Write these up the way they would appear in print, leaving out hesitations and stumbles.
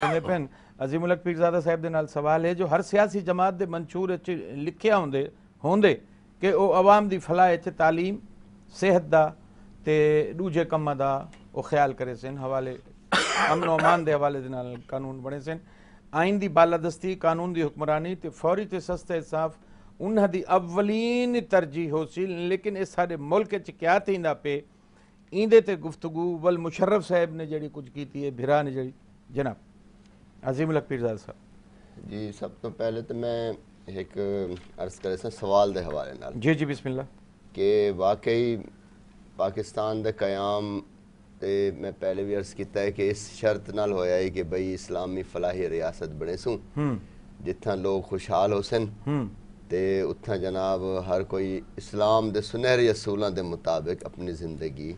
आखिंदे pan Azimul हक पीरज़ादा साहब दे नाल सवाल है जो हर सियासी जमात दे मंशूर च लिखिया होंदे कि वो अवाम दी फलाह च तालीम सेहत दा ते दूजे कम्मां दा वो ख्याल करे सन हवाले अमन अमान दे हवाले दे नाल कानून बने सन आइन दी बालादस्ती कानून दी हुक्मरानी ते फौरी ते सस्ता इंसाफ उन्हां दी अवलीन तरजीह हो सी लेकिन इस साडे मुल्क च क्या थींदा पे इंदे ते गुफ्तगू वल मुशर्रफ साहब ने जड़ी कुछ कीती है भिरा ने जड़ी जनाब अजीमुल हक पीरज़ादा साहब जी सब तो पहले तो मैं एक अर्ज़ करे सा सवाल दे हवाले नाल जी जी बिस्मिल्लाह कि वाकई पाकिस्तान दे कयाम ते मैं पहले भी अर्ज़ किया है कि इस शर्त नाल होया है कि बई इस्लामी फलाही रियासत बने सूँ जित्थां लोग खुशहाल हो सन ते उत्थां जनाब हर कोई इस्लाम दे सुनहरे असूलों के मुताबिक अपनी ज़िंदगी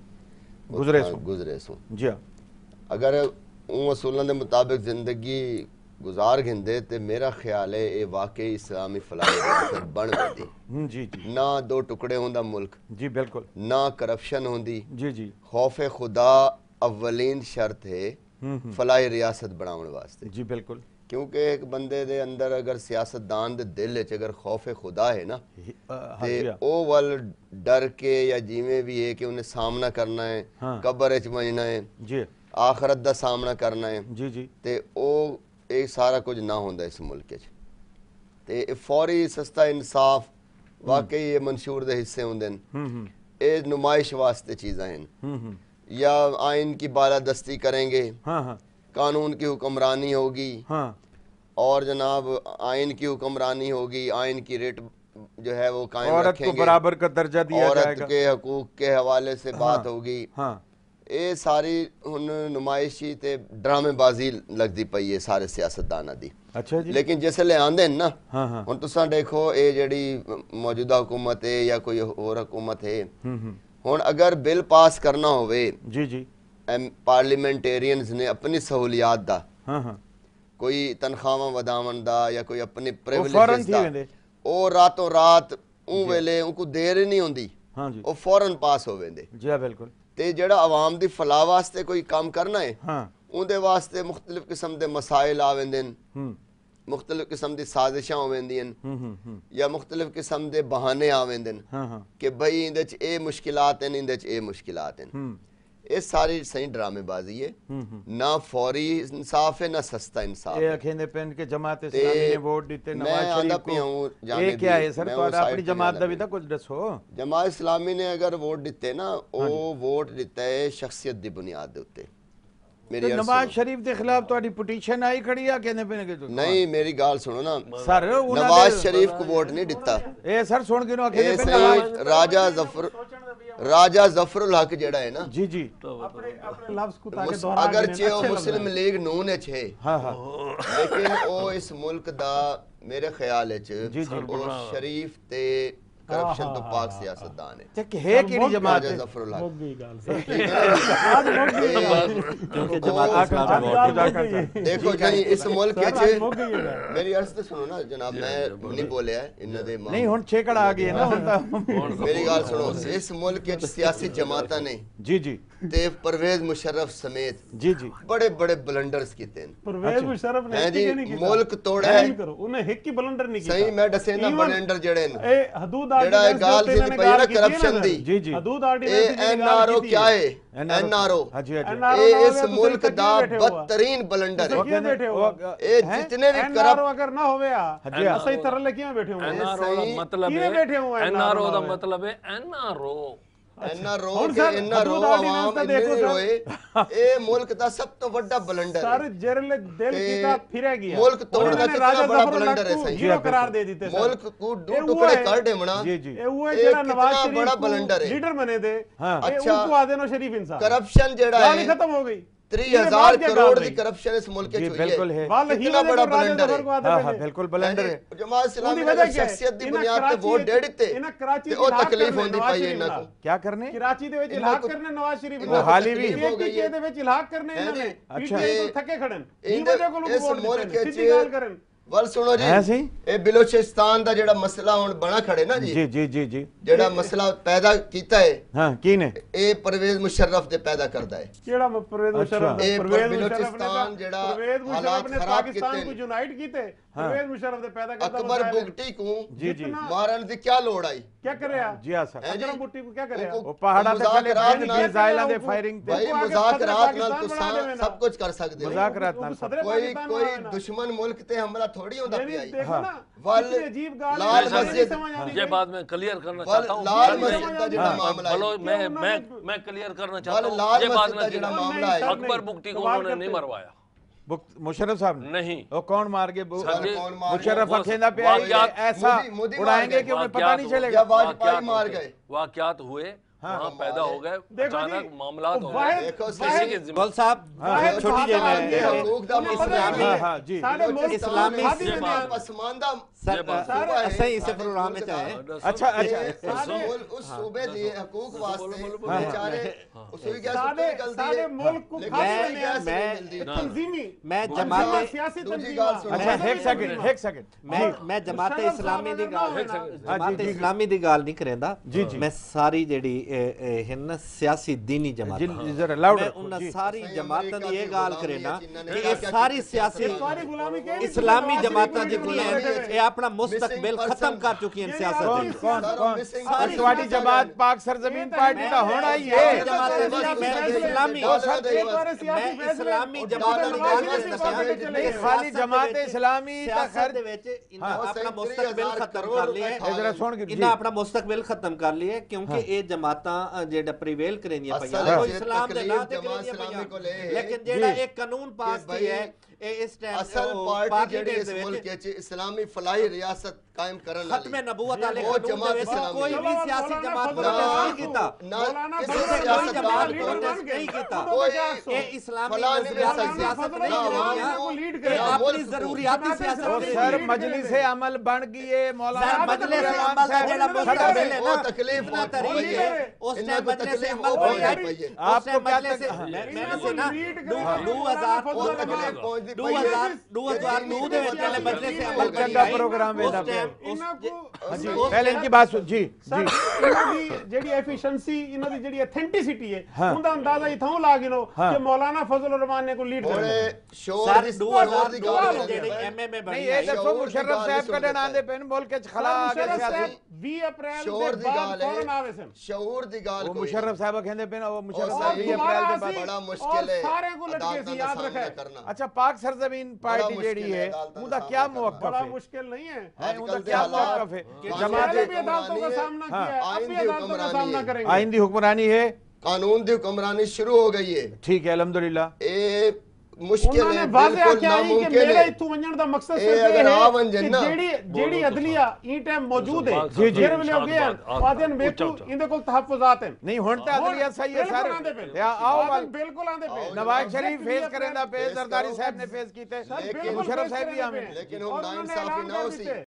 गुजरे सूँ जी हाँ अगर उन असूलों के मुताबिक ज़िंदगी गुजार गिंदे तो मेरा ख्याल है ये वाकई इस्लामी फलाह बन गई जी जी ना दो टुकड़े होंदा मुल्क जी बिल्कुल ना करप्शन होंदी जी जी खौफ खुदा अव्वलीन शर्त है फलाह रियासत बनाने वास्ते जी बिल्कुल क्योंकि एक बंदे दे अंदर अगर सियासतदान दे दिल च अगर खौफ खुदा है ना ते ओ वल डर के या जिमें भी है कि उन्हें सामना करना है कब्र च मजना है जी आखरत दा सामना करना है जी जी ते ओ ये सारा कुछ ना होंदा इस मुल्क च ते फौरी सस्ता इंसाफ वाकई ये मंशूर दे हिस्से होंदे न ये नुमाइश वास्ते चीज़ां हैं या आइन की बालादस्ती करेंगे कानून की हुक्मरानी होगी और जनाब आइन की हुक्मरानी होगी आइन की रेट जो है वो कायम रखेंगे औरत को बराबर का दर्जा दिया औरत जाएगा के हकूक के हवाले से बात होगी ये सारी हुन नुमाइशी ते ड्रामेबाजी लगती पई है सारे सियासतदाना दी अच्छा जी लेकिन जिसले आंदे ना हुन तुसां देखो ये जेड़ी मौजूदा हुकूमत है या कोई और हुकूमत है हुन अगर बिल पास करना होवे जी जी पार्लियामेंटेरियंस ने अपनी सहूलियात दा कोई तनख्वाहां वधावन दा या कोई अपने प्रिविलेजेस दा ओ रातों रात ऊ वेले उनको देर ही नहीं होंदी ओ फौरन पास हो वेंदे जी बिल्कुल ते जेड़ा आवाम दी फलाह वास्ते कोई काम करना है उनदे वास्ते मुख्तलिफ किस्म दे मसाइल आ वेंदे न मुख्तलिफ किस्म दी साजिशां हो वेंदियां न या मुख्तलिफ किस्म दे बहाने आ वेंदे न कि भाई इंदे च ए मुश्किलात हैं इंदे च ए मुश्किलात हैं ये सारी सही ड्रामेबाजी है ना फौरी इंसाफ है ना सस्ता इंसाफ ये अखेंदे पेन के जमात इस्लामी ने वोट दिते नवाज शरीफ को ये क्या है सर तो अपनी जमात दा भी तो कुछ दसो जमात इस्लामी ने अगर वोट दिते ना वो वोट दिता है शख्सियत दी बुनियाद दे उत्ते मेरी नवाज शरीफ के खिलाफ तुम्हारी पिटीशन आई खड़ी है कहने पे नहीं मेरी गाल सुनो ना सर नवाज शरीफ को वोट नहीं दिता ए सर सुन के नो राजा जफरुल हक जेड़ा है ना जी जी अपने लफ्ज को ताकि दोहरा अगर चे वो मुस्लिम लीग नून है लेकिन वो इस मुल्क दा मेरे ख्याल वो शरीफ ते करप्शन तो पाक सियासतदान है कि है केड़ी जमात है जफरुल हक देखो जी इस मुल्क मेरी अर्ज तो सुनो ना जनाब मैं नहीं बोलिया इन्ना दे नहीं हुन छेकड़ा आ गई है ना मेरी गाल सुनो इस मुल्क के सियासी जमातां ने जी जी ते परवेज मुशर्रफ समेत जी जी बड़े बड़े ब्लंडर्स कीते हैं परवेज मुशर्रफ ने जी मुल्क तोड़ा है उन्हें हिक ही ब्लंडर नहीं किया सही मैं दसे ना ब्लंडर जेड़े न ए हदूद जेड़ा गाल सी पई ना करप्शन दी जी जी हदूद ऑर्डिनेंस ए एनआरओ क्या है एनआरओ हां जी ए इस मुल्क दा बदतरीन ब्लंडर है बैठे हो ए जितने भी करप्ट अगर ना होवे सही तरह ले क्यों बैठे हो एनआरओ दा मतलब है बैठे हो एनआरओ दा मतलब है एनआरओ एनआरओ आवाम देखो रोए ए मुल्क दा सब तो बड़ा ब्लंडर सर जेरल दिल कीता फिरे गया मुल्क तोड़ना कितना बड़ा ब्लंडर है सही जीरो करार दे दीते मुल्क को दो टुकड़े कर दे मना जी जी ए वो है जेड़ा नवाज शरीफ बड़ा ब्लंडर है लीडर बने थे अच्छा उनको आदेनो शरीफ इंसान करप्शन जेड़ा है खत्म हो गई 30,000 करोड़ की करप्शन इस मुल्क के बिल्कुल है कितना बड़ा ब्लंडर है हां बिल्कुल ब्लंडर है जमात इस्लामी ने शख्सियत दी बुनियाद पे वोट दे दिते ते ओ तकलीफ होंदी पई इना को क्या करने कराची दे विच इलाक करने नवाज शरीफ वो हाली भी हो गई दे विच इलाक करने इन्होंने अच्छा तो थके खड़न इस मुल्क के वल सुनो जी है सी? ए बलोचिस्तान दा जेड़ा मसला हुन बना खड़े ना जी जी जी जी जी जेड़ा मसला पैदा कीता है हाँ की ने ए परवेज मुशर्रफ दे पैदा करदा है केड़ा परवेज मुशर्रफ ए परवेज बलोचिस्तान जेड़ा परवेज हालात मुशर्रफ ने खराब पाकिस्तान कीते को यूनाइट कीते परवेज मुशर्रफ दे पैदा करदा अकबर बुगटी को जी जी मारन दी क्या लोड़ आई क्या करया जी हाँ सर हैं जी? अकरम बुट्टी को क्या करया वो पहाड़ा ते खले मुज़ाकरात नाल- मिसाइलां दे फायरिंग ते भाई देखो आगे मुज़ाकरात सदर नाल पाकिस्तान बना देवे तुसां ना। सब कुछ कर सकदे हो मुज़ाकरात नाल सब कोई दुश्मन मुल्क ते हमला थोड़ी होंदा पिया है। देखो ना वल कितनी अजीब गाल लाल है, मस्जिद समझ आ रही ये है। बात मैं क्लियर करना वल चाहता हूँ लाल नहीं, मस्जिद दा जेड़ा हाँ, मामला बोलो है मैं क्लियर करना चाहता वल हूँ लाल ये बात मस्जिद दा मैं जेड़ा नहीं, मामला है अकबर बुगटी को उन्होंने नहीं मरवाया मुशर्रफ साहब ने नहीं वो कौन मार के सर जी, कौन मार मुशर्रफ वो अखेंदा पे वाक़यात- ऐसा मोदी मार उड़ाएंगे गए, कि उन्हें पता वाक़यात नहीं हुए, चलेगा या वाजपेयी वाक़यात मार होते, गए वाक़यात हुए वहाँ पैदा हो गए देखो अचानक जी, मामलात हो वाहिद- गए देखो किसी वाहिद- के जिम्मे गोल साहब वाहिद छोटी जी सहाबा में के हकूक दा उन्हें मसला पता है। नहीं हाँ, हाँ, जी। सारे मुल्क इस्लामी खादी से में बात हैं। पसमानदा सर सूबा है, सही से सारे प्रोग्राम में मुल्क चाहे दा। अच्छा अच्छा उस सूबे दी हकूक वास्ते बेचारे उसकी क्या सारे सारे मुल्क को मैं- खादी में हैं। मैं- तंजीमी मैं जमात जमात सियासी दूसरी तंजीम गाल सुनो। अच्छा एक सेकंड मैं जमाते मुशर्रफ इस्लामी दी साहब गल ने जमाते इस्लामी दी गल नहीं करेंदा जी, जी। मैं सारी जेड़ी है ना सियासी दीनी जमात जी जरा लाउड मैं रखो उन जी सारी सही जमातां दी ये अमेरिका गल दी करे ना गुलामी कि है, ये क्या सारी क्या सियासी सारी गुलामी के इस्लामी जमातां जी जितनी हैं ये अपना मुस्तकबिल खत्म कर चुकी हैं सियासत कौन दी। कौन कौन सारी असवाड़ी जमात पाक सरजमीन पार्टी का होना ही सारी है जमात मैं इस्लामी मैं मैं इस्लामी जमातां दी गल नहीं दस्या नहीं खाली जमात इस्लामी ता सियासत खैर दे विच इन्हां हाँ, अपना 37,000 मुस्तकबिल खत्म करोड़ कर लिया रुपए ਇਹ ਜਰਾ ਸੁਣ ਕੇ ਜੀ इन्हां अपना मुस्तकबिल खत्म कर लिया क्योंकि ये जमातां जेड़ा प्रिवेल करेंदियां असल पईयां च कोई इस्लाम दे तकलीफ नां ते जमात करेंदियां इस्लामी को पईयां ले लेकिन जेड़ा जी। एक कानून पास भाई, की है इस टाइम असल पार्टी जेड़ी इस मुल्क च इस्लामी फलाही रियासत कायम करन वाली खत्मे नबूवत वाले वो कानून जमात दे विच इस्लामी कोई भी सियासी जमात मौलाना प्रोटेस्ट नहीं कीता ना मौलाना किसी फजल कोई सियासतदान जमात को प्रोटेस्ट नहीं कीता कोई ये इस्लामी फलाह नहीं ले नजरियात सकती। सियासत नहीं ना कर आवाम रही को लीड ये करे, ना अपनी मुल्क को। जरूरियाती सियासत और नहीं सर कर मजलिस अमल बन गई है मौलाना मजलिस रहमान अमल दा साहब जेड़ा खड़ा मुस्तकबिल है। है वो ना तकलीफ इतना बहुत तरीक हुई है है। उस इन्ना टाइम को मजलिस तकलीफ अमल बहुत हुई है हुई है। उस आपको टाइम क्या मजलिस तक- मैंने से ना लीड करे, 2009 ਦੇ ਵਿੱਚ ਵਾਲੇ ਮਜਲਿਸ से अमल बहुत चंगा प्रोग्राम उस वेदा टाइम जी उस पहले इनकी बात सुन जी सर जी ਇਹਨਾਂ ਦੀ ਜਿਹੜੀ ਐਫੀਸ਼ੀਐਂਸੀ ਇਹਨਾਂ ਦੀ ਜਿਹੜੀ ਅਥੈਂਟਿਸਿਟੀ ਹੈ ਹਾਂ। ਉਹਦਾ ਅੰਦਾਜ਼ਾ ਇਥੋਂ ਲਾ ਗਿਨੋ ਹਾਂ। ਕਿ ਮੌਲਾਨਾ ਫਜ਼ਲ रहमान ने को लीड और करना शोर सर जिस 2002 ਦੀ ਗੱਲ ਵਿੱਚ ਕਰਦੇ ਜਿਹੜੀ ਪਏ। एमएमए नहीं बनी ये है दसो शोर दी मुशर्रफ गाल साहब सुन कदे लेता आंदे पेन मुल्क च खला आ गए मुशर्रफ सियासी साहब 20 अप्रैल शोर ਦੇ दी ਬਾਅਦ गाल फौरन है आवे सन शऊर दी गाल वो कोई मुशर्रफ साहब कहंदे पेन वो मुशर्रफ और साहब 20 दोबारा अप्रैल के बाद आसी बड़ा और मुश्किल है सारे को लटके अदालतां सी दा याद सामना रखे करना। अच्छा पाक सरजमीन पार्टी मुश्किल जेड़ी है, है अदालतां उनका दा क्या सामना मौकफ बड़ा है मुश्किल नहीं है है उनका आजकल क्या दे हालात मौकफ है कि जमात पहले भी अदालतों का सामना हाँ। किया है अब आइन भी दी अदालतों का हुक्मरानी सामना है। करेंगे आइन दी हुक्मरानी है कानून दी हुक्मरानी शुरू हो गई है ठीक है अल्हम्दुलिल्लाह ए मुश्किल ਉਹਨਾਂ है ਨੇ ਵਾਜ਼ਿਹ बिल्कुल ਆਖਿਆ ਕਿ नामुमकिन ਮੇਰੇ है ਇੱਥੋਂ ਵੰਜਣ ਦਾ ਮਕਸਦ ਇਹ ਸਿਰਫ ਅਗਰ ਇਹ ਆ ਹੈ ਵੰਜਣ ਕਿ ਨਾ, ਜਿਹੜੀ ਅਦਲੀਆ ਇਹ ਟਾਈਮ ਮੌਜੂਦ ਹੈ जी, जी। ਜਿਹੜੇ ਵੇਲੇ ਹੋ ਗਏ ਹਨ ਆਦਨ ਵੇਖੋ ਇਹਦੇ ਕੋਲ ਤਹਫੁਜ਼ਾਤ ਹਨ नहीं हुन ते अदलिया सही है सर या आओ वाल बिल्कुल आंदे पे नवाज शरीफ फेस करेंदा पे फेस जरदारी करो। साहब ने फेस कीते लेकिन मुशर्रफ साहब भी आमिन लेकिन हम नाइंसाफी ना हो सी